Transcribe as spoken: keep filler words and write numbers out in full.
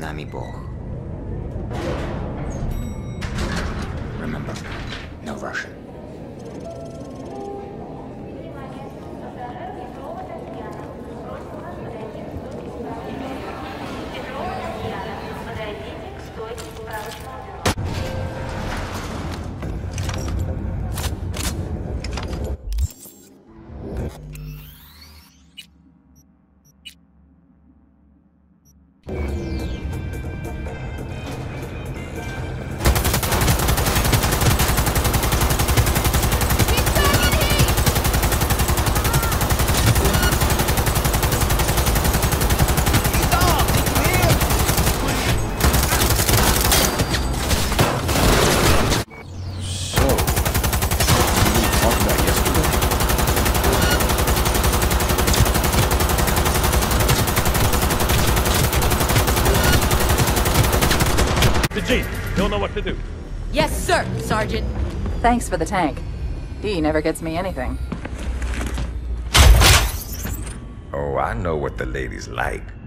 nami Bog. Remember, no Russian. Jeep, you'll know what to do. Yes, sir, Sergeant. Thanks for the tank. He never gets me anything. Oh, I know what the ladies like.